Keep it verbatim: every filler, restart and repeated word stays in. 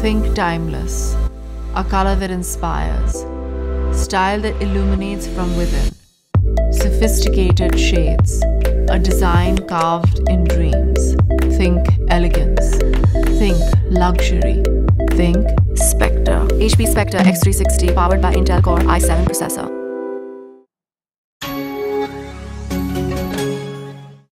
Think timeless, a color that inspires, style that illuminates from within, sophisticated shades, a design carved in dreams. Think elegance, think luxury, think Spectre. H P Spectre X three sixty powered by Intel Core i seven processor.